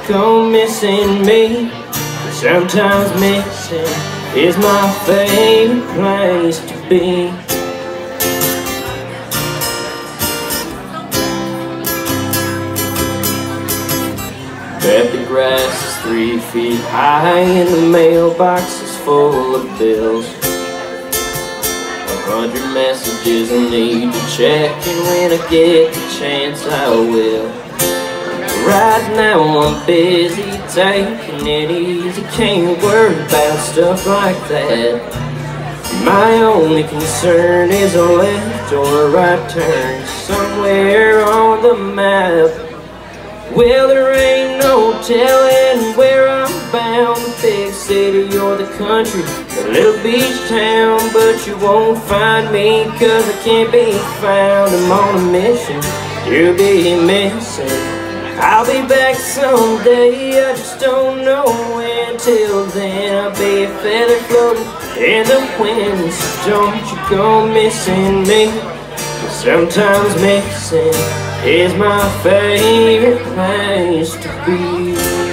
go missing me. Sometimes missing is my favorite place to be. Bet the grass is 3 feet high and the mailbox is full of bills. 100 messages I need to check, and when I get the chance I will. Right now I'm busy taking it easy, can't worry about stuff like that. My only concern is a left or a right turn somewhere on the map. Well, there ain't no telling where I'm bound, the big city or the country, a little beach town. But you won't find me, cause I can't be found. I'm on a mission, you'll be missing. I'll be back someday, I just don't know when. Till then I'll be a feather floating in the wind. So don't you go missing me, 'cause sometimes missing is my favorite place to be.